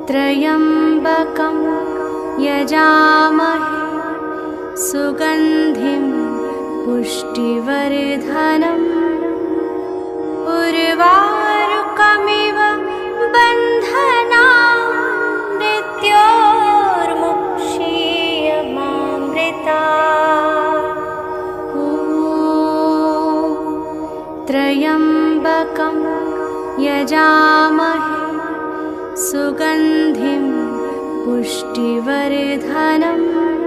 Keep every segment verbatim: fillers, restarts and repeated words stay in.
त्र्यम्बकं यजामहे सुगन्धिं पुष्टिवर्धनम् उर्वारुकमिव बन्धनान् मृत्योर्मुक्षीयमामृतात्। ॐ त्र्यम्बकं यजामहे सुगन्धिं पुष्टिवर्धनम्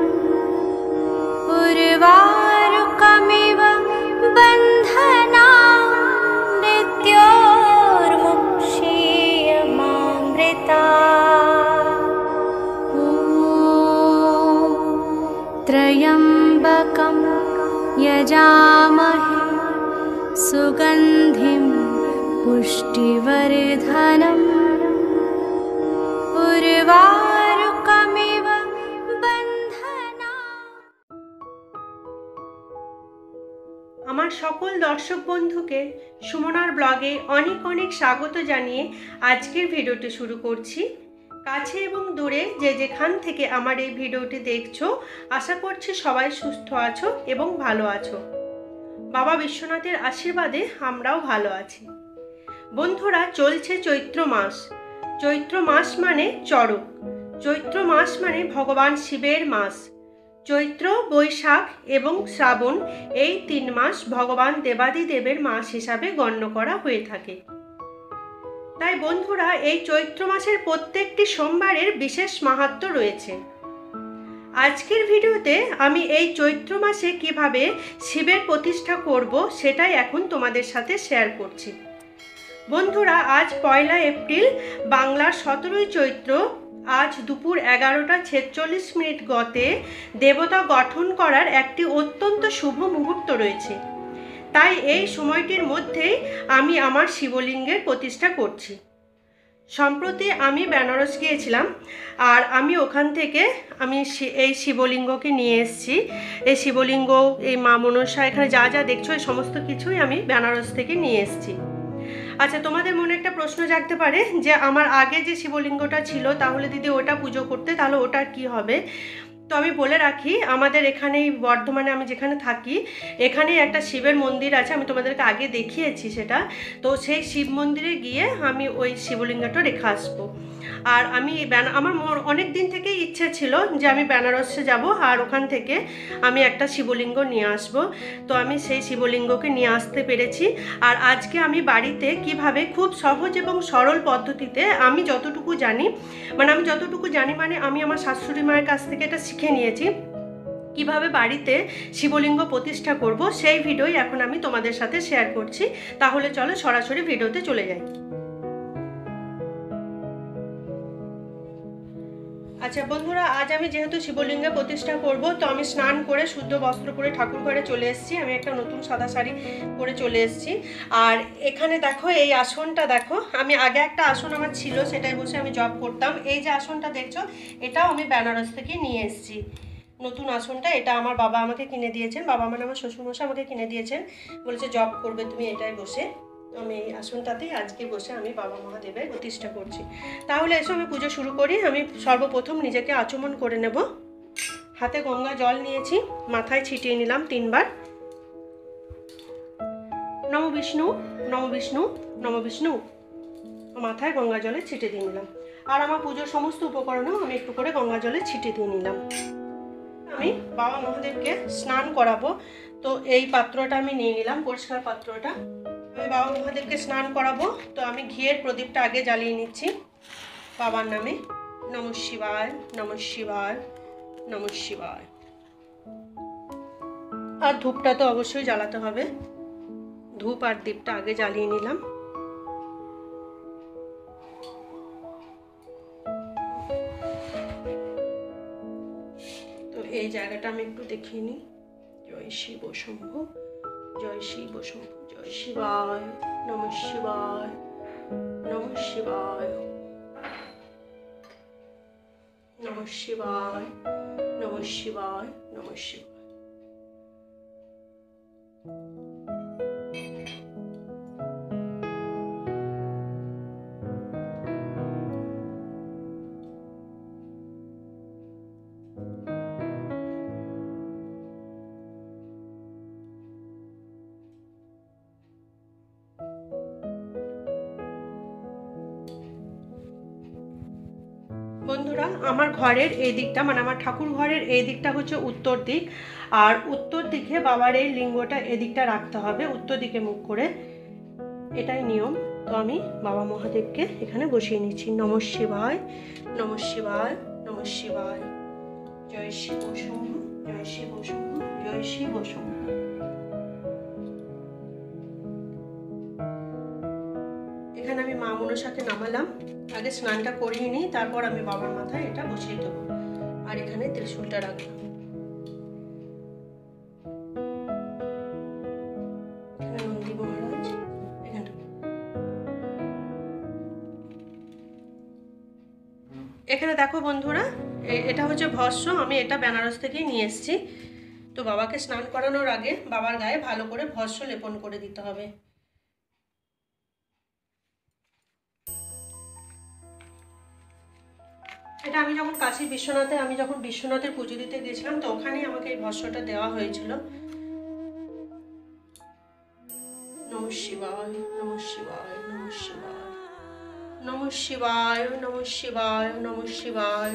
उर्वारुकमिव बन्धनान् मृत्योर्मुक्षीयमामृतात्। ॐ त्र्यम्बकं यजामहे सुगन्धिं पुष्टिवर्धनम् उर्वारुकमिव बन्धनान्। আমার সকল দর্শক বন্ধুকে সুমনার ব্লগে অনেক অনেক স্বাগত জানিয়ে আজকের ভিডিওটি শুরু করছি। কাছে এবং দূরে যে যেখান থেকে আমার এই ভিডিওটি দেখছো, আশা করছি সবাই সুস্থ আছো এবং ভালো আছো। বাবা বিশ্বনাথের আশীর্বাদে আমরাও ভালো আছি। বন্ধুরা, চলছে চৈত্র মাস। চৈত্র মাস মানে চড়ক। চৈত্র মাস মানে ভগবান শিবের মাস। চৈত্র, বৈশাখ এবং শ্রাবণ এই তিন মাস ভগবান দেবাদিদেবের মাস হিসাবে গণ্য করা হয়ে থাকে। তাই বন্ধুরা, এই চৈত্র মাসের প্রত্যেকটি সোমবারের বিশেষ মাহাত্ম্য রয়েছে। আজকের ভিডিওতে আমি এই চৈত্র মাসে কিভাবে শিবের প্রতিষ্ঠা করব সেটাই এখন তোমাদের সাথে শেয়ার করছি। বন্ধুরা, আজ পয়লা এপ্রিল, বাংলার সতেরোই চৈত্র। আজ দুপুর এগারোটা ছেচল্লিশ মিনিট গতে দেবতা গঠন করার একটি অত্যন্ত শুভ মুহূর্ত রয়েছে। তাই এই সময়টির মধ্যেই আমি আমার শিবলিঙ্গের প্রতিষ্ঠা করছি। সম্প্রতি আমি বেনারস গিয়েছিলাম, আর আমি ওখান থেকে আমি এই শিবলিঙ্গকে নিয়ে এসেছি। এই শিবলিঙ্গ, এই মা মনসা, এখানে যা যা দেখছো এই সমস্ত কিছুই আমি বেনারস থেকে নিয়ে এসেছি। আচ্ছা, তোমাদের মনে একটা প্রশ্ন জাগতে পারে যে আমার আগে যে শিবলিঙ্গটা ছিল, তাহলে দিদি ওটা পুজো করতে, তাহলে ওটার কি হবে? তো আমি বলে রাখি, আমাদের এখানেই বর্ধমানে আমি যেখানে থাকি, এখানেই একটা শিবের মন্দির আছে। আমি তোমাদেরকে আগে দেখিয়েছি সেটা। তো সেই শিব মন্দিরে গিয়ে আমি ওই শিবলিঙ্গটা রেখে আসবো। আর আমি আমার অনেক দিন থেকেই ইচ্ছে ছিল যে আমি বেনারসে যাব আর ওখান থেকে আমি একটা শিবলিঙ্গ নিয়ে আসব। তো আমি সেই শিবলিঙ্গকে নিয়ে আসতে পেরেছি। আর আজকে আমি বাড়িতে কিভাবে খুব সহজ এবং সরল পদ্ধতিতে আমি যতটুকু জানি মানে আমি যতটুকু জানি মানে আমি আমার শাশুড়ি মায়ের কাছ থেকে এটা শিখে নিয়েছি, কিভাবে বাড়িতে শিবলিঙ্গ প্রতিষ্ঠা করব সেই ভিডিওই এখন আমি তোমাদের সাথে শেয়ার করছি। তাহলে চলো সরাসরি ভিডিওতে চলে যাই। আচ্ছা বন্ধুরা, আজ আমি যেহেতু শিবলিঙ্গে প্রতিষ্ঠা করব, তো আমি স্নান করে শুদ্ধ বস্ত্র পরে ঠাকুর ঘরে চলে এসেছি। আমি একটা নতুন সাদা শাড়ি পরে চলে এসেছি। আর এখানে দেখো, এই আসনটা দেখো, আমি আগে একটা আসন আমার ছিল, সেটাই বসে আমি জব করতাম। এই যে আসনটা দেখছো, এটাও আমি বেনারস থেকে নিয়ে এসেছি। নতুন আসনটা, এটা আমার বাবা আমাকে কিনে দিয়েছেন। বাবা মানে আমার শ্বশুরমশাই আমাকে কিনে দিয়েছেন, বলেছে জব করবে তুমি এটাই বসে। আমি এই আসনটাতেই আজকে বসে আমি বাবা মহাদেবের প্রতিষ্ঠা করছি। তাহলে এসো আমি পুজো শুরু করি। আমি সর্বপ্রথম নিজেকে আচমন করে নেব। হাতে গঙ্গা জল নিয়েছি, মাথায় ছিটিয়ে নিলাম তিনবার। নমো বিষ্ণু, নমো বিষ্ণু, নমো বিষ্ণু, মাথায় গঙ্গা জলে ছিটিয়ে দিয়ে নিলাম। আর আমার পুজোর সমস্ত উপকরণও আমি একটু করে গঙ্গা জলে ছিটিয়ে দিয়ে নিলাম। আমি বাবা মহাদেবকে স্নান করাবো, তো এই পাত্রটা আমি নিয়ে নিলাম, পরিষ্কার পাত্রটা। আমি বাবা মহাদেবকে স্নান করাবো, তো আমি ঘিয়ের প্রদীপটা আগে জ্বালিয়ে নিচ্ছি বাবার নামে। নমঃ শিবায়, নমঃ শিবায়, নমঃ শিবায়। আর ধূপটা তো অবশ্যই জ্বালাতে হবে। ধূপ আর দীপটা আগে জ্বালিয়ে নিলাম। তো এই জায়গাটা আমি একটু দেখিয়ে নিই। জয় শিব শম্ভু, জয় শিব শম্ভু, জয় শিবায়, নমঃ শিবায়, নমঃ শিবায়, নমঃ শিবায়, নমঃ শিবায়, নমঃ শিবায়। বন্ধুরা, আমার ঘরের এই দিকটা মানে আমার ঠাকুর ঘরের এই দিকটা হচ্ছে উত্তর দিক, আর উত্তর দিকে বাবার এই লিঙ্গটা এদিকটা রাখতে হবে উত্তর দিকে মুখ করে, এটাই নিয়ম। তো আমি বাবা মহাদেবকে এখানে বসিয়ে নিচ্ছি। নমঃ শিবায়, নমঃ শিবায়, নমঃ শিবায়। জয় শিব শম্ভু, জয় শিব শম্ভু, জয় শিব শম্ভু। এখানে আমি মা মনসাকে নামালাম, আগে স্নানটা করিয়ে নিই, তারপর আমি বাবার মাথায় এটা বসিয়ে দেবো। আর এখানে ত্রিশূলটা রাখলাম। এখানে নন্দী মহারাজ, এখানে এখানে দেখো বন্ধুরা, এটা হচ্ছে ভস্ম, আমি এটা বেনারস থেকেই নিয়ে এসেছি। তো বাবাকে স্নান করানোর আগে বাবার গায়ে ভালো করে ভস্ম লেপন করে দিতে হবে। এটা আমি যখন কাশী বিশ্বনাথে আমি যখন বিশ্বনাথের পুজো দিতে গেছিলাম, তো ওখানেই আমাকে এই ভস্মটা দেওয়া হয়েছিল। নমঃ শিবায়, নমঃ শিবায়, নমঃ শিবায়, নমঃ শিবায়, নমঃ শিবায়, নমঃ শিবায়।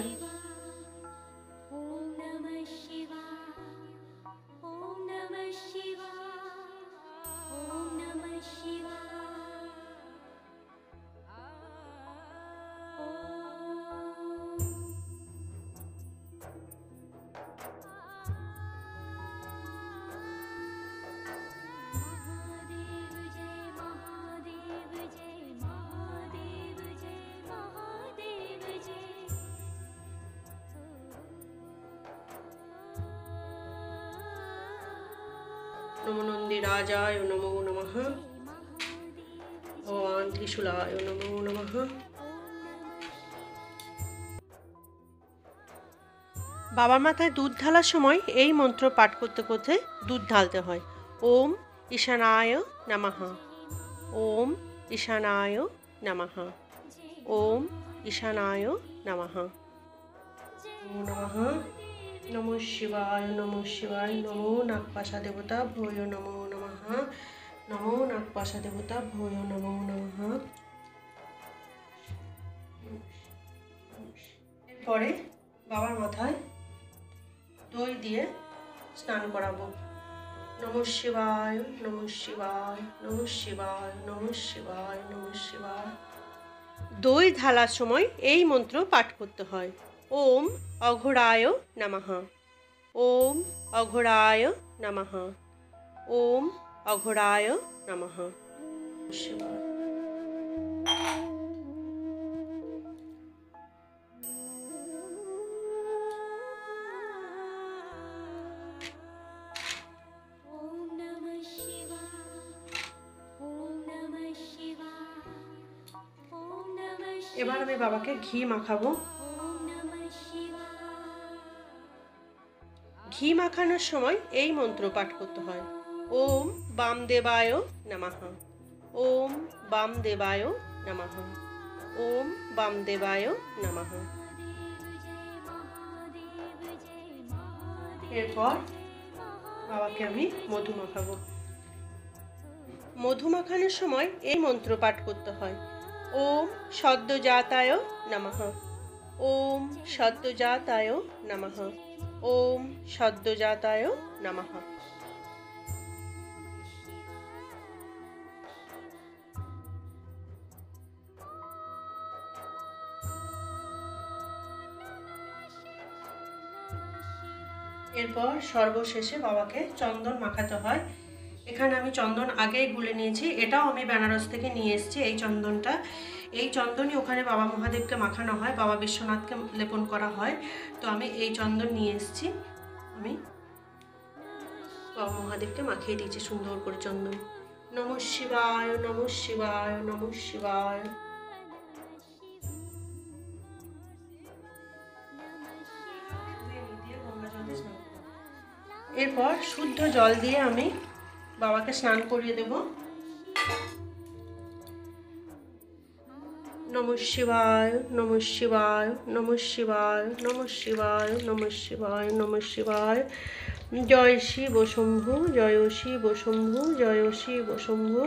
নমো নন্দী রাজায় নমো নমঃ, ভগবান ত্রিশূলায় নমো নমঃ। বাবার মাথায় দুধ ঢালার সময় এই মন্ত্র পাঠ করতে করতে দুধ ঢালতে হয়। ওম ঈশানায় নমঃ, ওম ঈশানায় নমঃ, ওম ঈশানায় নমঃ, নমঃ। নমঃ শিবায়, নমঃ শিবায়, নমো নাগপাশা দেবতা ভূয় নমো নমঃ, নমো নাগপাশা দেবতা ভূয় নমো নমঃ। এরপরে বাবার মাথায় দই দিয়ে স্নান করাবো। নমঃ শিবায়, নমঃ শিবায়, নমঃ শিবায়, নমঃ শিবায়, নমঃ শিবায়। দই ঢালার সময় এই মন্ত্র পাঠ করতে হয়। ওম অঘোরায় নমঃ, ওম অঘোরায় নমঃ, ওম অঘোরায় নমঃ। শিবায়। এবার আমি বাবাকে ঘি মাখাবো। ঘি মাখানোর সময় এই মন্ত্র পাঠ করতে হয়। ওম বামদেবায় নমঃ, ওম বামদেবায় নমঃ, ওম বামদেবায় নমঃ। এরপর বাবাকে আমি মধু মাখাবো। মধু মাখানোর সময় এই মন্ত্র পাঠ করতে হয়। ওম সদ্যজাতায় নমঃ, ওম সদ্যজাতায় নমঃ, ওম সদ্যজাতায় নমঃ। এরপর সর্বশেষে বাবাকে চন্দন মাখাতে হয়। এখানে আমি চন্দন আগেই গুলে নিয়েছি, এটাও আমি বেনারস থেকে নিয়ে এসেছি। এই চন্দনটা, এই চন্দনই ওখানে বাবা মহাদেবকে মাখানো হয়, বাবা বিশ্বনাথকে লেপন করা হয়। তো আমি এই চন্দন নিয়ে এসেছি, আমি বাবা মহাদেবকে মাখিয়ে দিয়েছি সুন্দর করে চন্দন। নমঃ শিবায়, নমঃ শিবায়, নমঃ শিবায়। এরপর শুদ্ধ জল দিয়ে আমি বাবাকে স্নান করিয়ে দেব। নমঃ শিবায়, নমঃ শিবায়, নমঃ শিবায়, নমঃ শিবায়, নমঃ শিবায়, নমঃ শিবায়। জয় শিব শম্ভু, জয় শিব শম্ভু, জয় শিব শম্ভু।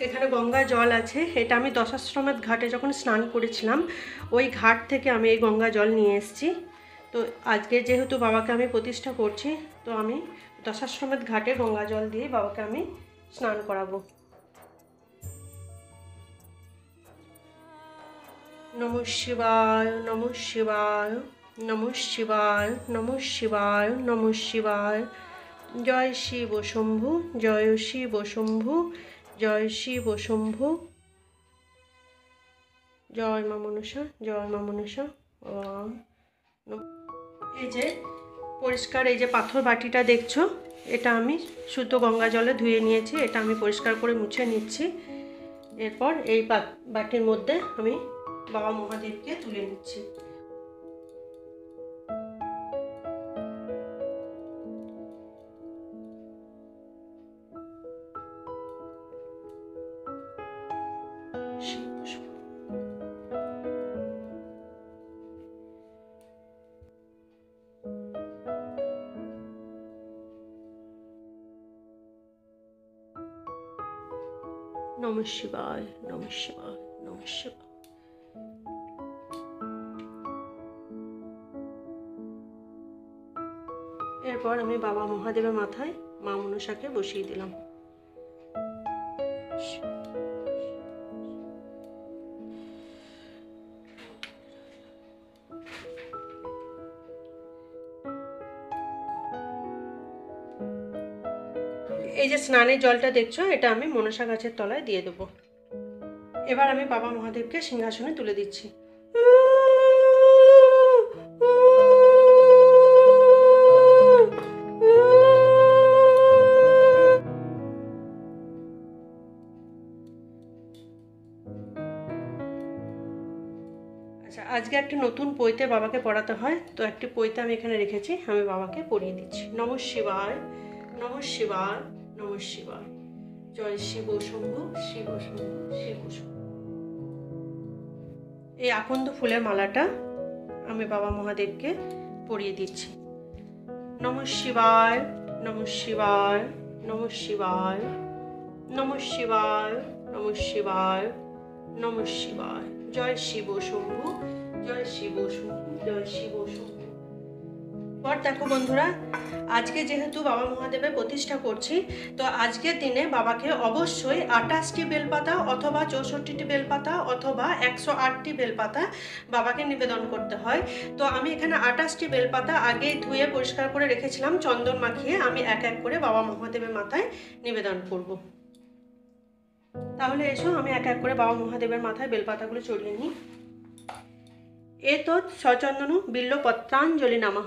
এখানে গঙ্গা জল আছে, এটা আমি দশাশ্রমের ঘাটে যখন স্নান করেছিলাম ওই ঘাট থেকে আমি এই গঙ্গা জল নিয়ে এসেছি। তো আজকে যেহেতু বাবাকে আমি প্রতিষ্ঠা করছি, তো আমি দশাশ্রমের ঘাটে গঙ্গা জল দিয়ে বাবাকে আমি স্নান করাবো। নমঃ শিবায়, নমঃ শিবায়, নমঃ শিবায়, নমঃ শিবায়, নমঃ শিবায়। জয় শিব শম্ভু, জয় শিব শম্ভু, জয় শিব শম্ভু, জয় মা মনসা, জয় মা মনসা। এই যে পরিষ্কার এই যে পাথর বাটিটা দেখছো, এটা আমি শুদ্ধ গঙ্গা জলে ধুয়ে নিয়েছি, এটা আমি পরিষ্কার করে মুছে নিচ্ছি। এরপর এই বাটির মধ্যে আমি বাবা মহাদেবকে তুলে নিচ্ছি। নমঃ শিবায়, নমঃ শিবায়, নমঃ শিবায়। এরপর আমি বাবা মহাদেবের মাথায় মা মনসাকে বসিয়ে দিলাম। এই যে স্নানের জলটা দেখছো, এটা আমি মনসা গাছের তলায় দিয়ে দেবো। এবার আমি বাবা মহাদেবকে সিংহাসনে তুলে দিচ্ছি। আচ্ছা, আজকে একটা নতুন পৈতে বাবাকে পড়াতে হয়, তো একটি পৈতে আমি এখানে রেখেছি, আমি বাবাকে পড়িয়ে দিচ্ছি। নমঃ শিবায়, নমঃ শিবায়, নমঃ শিবায়। জয় শিব শম্ভু, শিব শম্ভু, শিব শম্ভু। এই আকন্দ ফুলের মালাটা আমি বাবা মহাদেবকে পরিয়ে দিচ্ছি। নমঃ শিবায়, নমঃ শিবায়, নমঃ শিবায়, নমঃ শিবায়, নমঃ শিবায়, নমঃ শিবায়। জয় শিব শম্ভু, জয় শিব শম্ভু, জয় শিব শম্ভু। পর দেখো বন্ধুরা, আজকে যেহেতু বাবা মহাদেবের প্রতিষ্ঠা করছি, তো আজকের দিনে বাবাকে অবশ্যই আটাশটি বেলপাতা অথবা চৌষট্টিটি বেলপাতা অথবা একশো আটটি বেলপাতা বাবাকে নিবেদন করতে হয়। তো আমি এখানে আটাশটি বেলপাতা আগে ধুয়ে পরিষ্কার করে রেখেছিলাম, চন্দন মাখিয়ে আমি এক এক করে বাবা মহাদেবের মাথায় নিবেদন করব। তাহলে এসো আমি এক এক করে বাবা মহাদেবের মাথায় বেলপাতাগুলো চড়িয়ে নিই। এতৎ সচন্দন বিল্বপত্রাঞ্জলি নমঃ।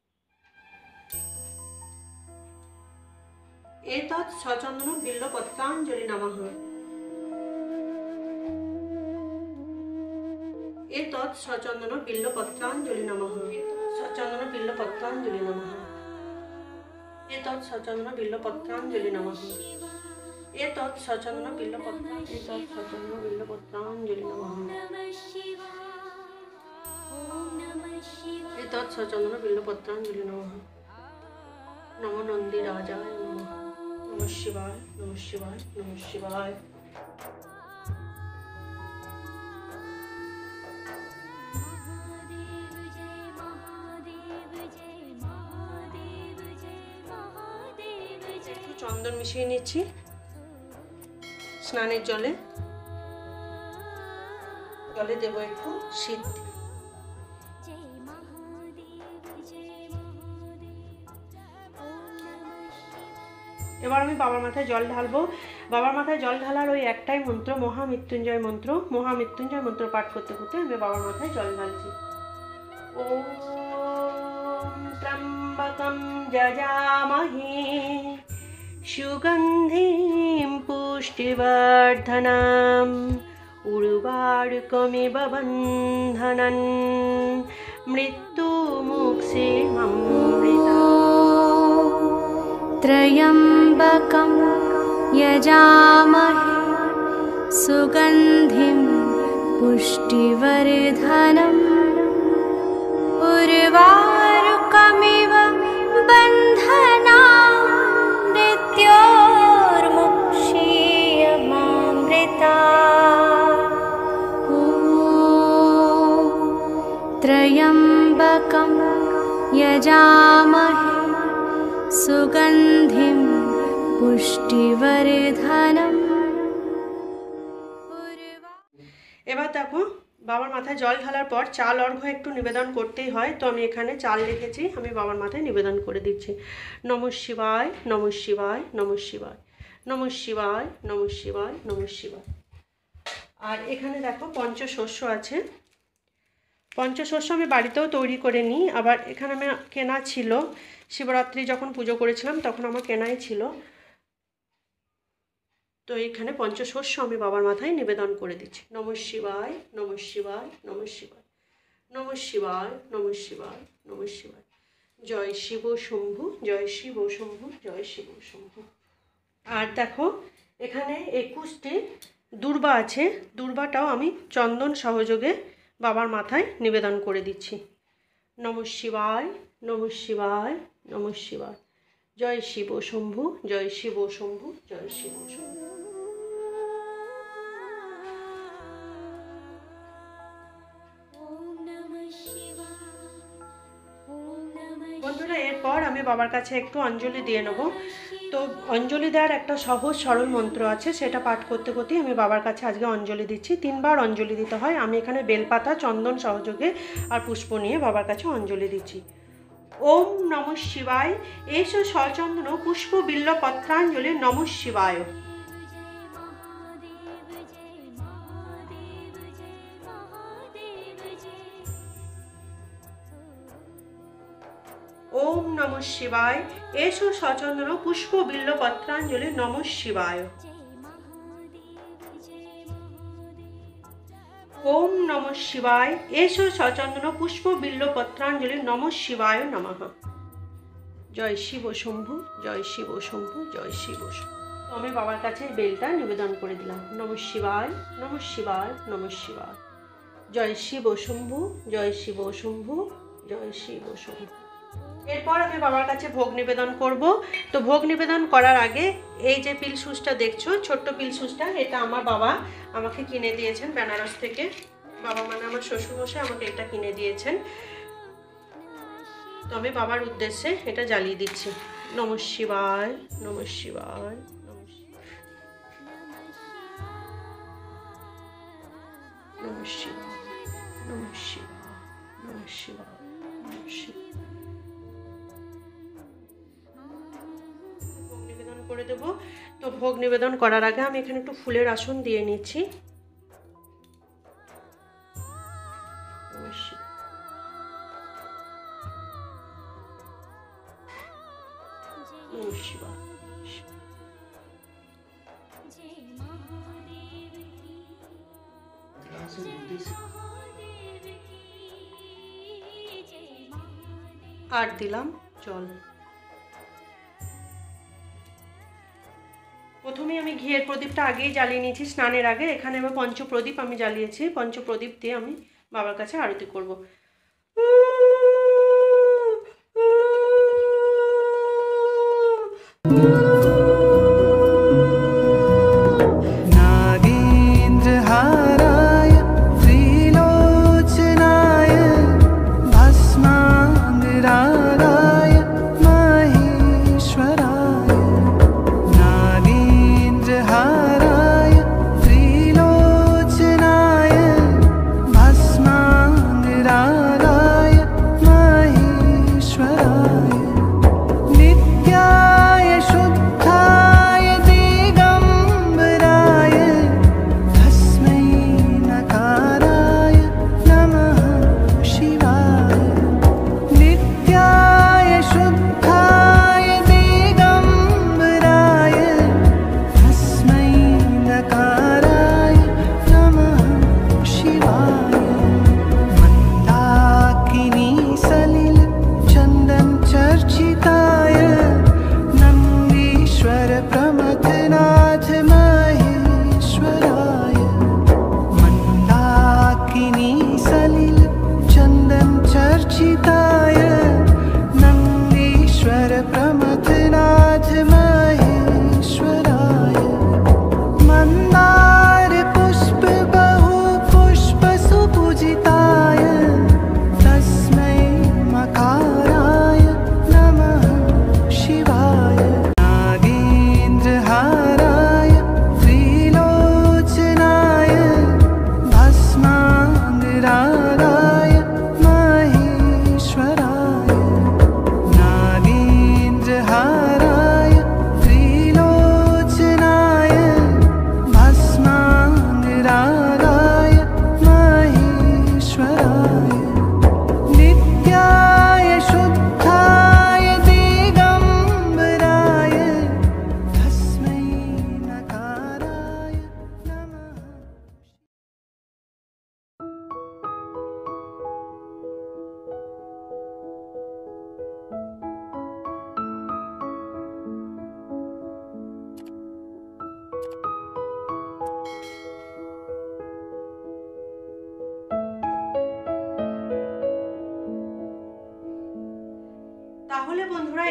এতৎ সচন্দন বিল্বপত্রাঞ্জলি নমঃ। এতৎ সচন্দন বিল্বপত্রাঞ্জলি নমঃ। সচন্দন বিল্বপত্রাঞ্জলি নমঃ। এতৎ সচন্দন বিল্বপত্রাঞ্জলি নমঃ। এতৎ সচন্দন বিল্বপত্র এতৎ সচন্দন বিল্বপত্রাঞ্জলি নমঃ। এতৎ সচন্দন বিল্বপত্রাঞ্জলি নমঃ। নমো নন্দী রাজায় নমঃ। নমঃ শিবায়, নমঃ শিবায়, নমঃ শিবায়। একটু চন্দন মিশিয়ে নিচ্ছি স্নানের জলে। জলে দেবো একটু সিদ্ধি। এবার আমি বাবার মাথায় জল ঢালবো। বাবার মাথায় জল ঢালার ওই একটাই মন্ত্র, মহামৃত্যুঞ্জয় মন্ত্র। মহামৃত্যুঞ্জয় মন্ত্র পাঠ করতে করতে আমি বাবার মাথায় জল ঢালছি। ওম ত্র্যম্বকম যজামহে সুগন্ধিম পুষ্টিবর্ধনম উর্বারুকমিব বন্ধনন মৃত্যুমুক্ষীমমৃতাৎ। त्रयम्बकं यजामहे सुगन्धिं पुष्टिवर्धनम् उर्वारुकमिव बन्धनान् मृत्योर्मुक्षीयमामृतात्। यजामहे सुगन्धिं पुष्टिवर्धनम्। এবার দেখো বাবার মাথায় জল ঢালার পর চাল অর্ঘ্য একটু নিবেদন করতেই হয়, তো আমি এখানে চাল রেখেছি, আমি বাবার মাথায় নিবেদন করে দিচ্ছি। নমঃ শিবায় নমঃ শিবায় নমঃ শিবায় নমঃ শিবায় নমঃ শিবায় নমঃ শিবায়। আর এখানে দেখো পঞ্চশস্য আছে, পঞ্চশস্য আমি বাড়িতেও তৈরি করে নিই, আবার এখানে আমি কেনা ছিল, শিবরাত্রি যখন পুজো করেছিলাম তখন আমার কেনাই ছিল। তো এখানে পঞ্চশস্য আমি বাবার মাথায় নিবেদন করে দিচ্ছি। নমঃ শিবায় নমঃ শিবায় নমঃ শিবায় নমঃ শিবায় নমঃ শিবায় নমঃ শিবায়। জয় শিব শম্ভু জয় শিব শম্ভু জয় শিব শম্ভু। আর দেখো এখানে একুশটি দূর্বা আছে, দূর্বাটাও আমি চন্দন সহযোগে বাবার মাথায় নিবেদন করে দিচ্ছি। নমঃ শিবায় নমঃ শিবায় নমঃ শিবায়। জয় শিব শম্ভু জয় শিব শম্ভু জয় শিব শম্ভু। বন্ধুরা এরপর আমি বাবার কাছে একটু অঞ্জলি দিয়ে নেব। তো অঞ্জলি দেওয়ার একটা সহজ সরল মন্ত্র আছে, সেটা পাঠ করতে করতেই আমি বাবার কাছে আজকে অঞ্জলি দিচ্ছি। তিনবার অঞ্জলি দিতে হয়, আমি এখানে বেলপাতা চন্দন সহযোগে আর পুষ্প নিয়ে বাবার কাছে অঞ্জলি দিচ্ছি। ওম নমঃ শিবায় এসো সচন্দন পুষ্প বিল্ল পত্রাঞ্জলি নমঃ শিবায়। ওম নমঃ শিবায় এসো সচন্দন পুষ্প বিল্ল পত্রাঞ্জলি নমঃ শিবায়। ওম নমঃ শিবায় এসো সচন্দন পুষ্প বিল্ল পত্রাঞ্জলি নমঃ শিবায় নমঃ। জয় শিব শম্ভু জয় শিব শম্ভু জয় শিব শম্ভু। তো আমি বাবার কাছে বেলটা নিবেদন করে দিলাম। নমঃ শিবায় নমঃ শিবায় নমঃ শিবায়। জয় শিব শম্ভু জয় শিব শম্ভু জয় শিব শম্ভু। এরপর আমি বাবার কাছে ভোগ নিবেদন করব। তো ভোগ নিবেদন করার আগে এই যে পিলসুসটা দেখছো, ছোট্ট পিলসুসটা, এটা আমার বাবা আমাকে কিনে দিয়েছেন বেনারস থেকে। বাবা মানে আমার শ্বশুরমশাই আমাকে এটা কিনে দিয়েছেন। তো আমি বাবার উদ্দেশ্যে এটা জ্বালিয়ে দিচ্ছি। নমঃ শিবায় নমঃ শিবায় নমঃ শিবায় নমঃ শিবায় নমঃ শিবায় নমঃ শিবায় নমঃ শিবায়। করে দেব। তো ভোগ নিবেদন করার আগে আমি এখানে একটু ফুলের আসন দিয়ে নিচ্ছি। আর দিলাম জল। প্রথমে আমি ঘিয়ের প্রদীপটা আগেই জ্বালিয়ে নিয়েছি স্নানের আগে। এখানে আমি পঞ্চপ্রদীপ আমি জ্বালিয়েছি, পঞ্চপ্রদীপ দিয়ে আমি বাবার কাছে আরতি করব। नित्याय शुद्ध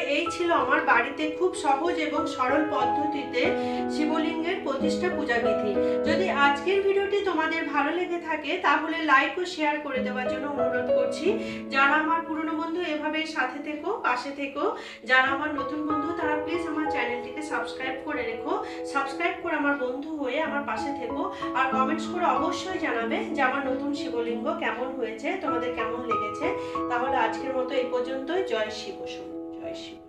এই ছিল আমার বাড়িতে খুব সহজ এবং সরল পদ্ধতিতে শিবলিঙ্গের প্রতিষ্ঠা পূজাবিধি। যদি আজকের ভিডিওটি তোমাদের ভালো লেগে থাকে তাহলে লাইক ও শেয়ার করে দেওয়ার জন্য অনুরোধ করছি। যারা আমার পুরনো বন্ধু এভাবে সাথে থেকো, পাশে থেকো। যারা আমার নতুন বন্ধু তারা প্লিজ আমার চ্যানেলটিকে সাবস্ক্রাইব করে রেখো। সাবস্ক্রাইব করে আমার বন্ধু হয়ে আমার পাশে থেকো, আর কমেন্টস করে অবশ্যই জানাবে যে আমার নতুন শিবলিঙ্গ কেমন হয়েছে, তোমাদের কেমন লেগেছে। তাহলে আজকের মতো এই পর্যন্তই। জয় শিব, জয় শিব।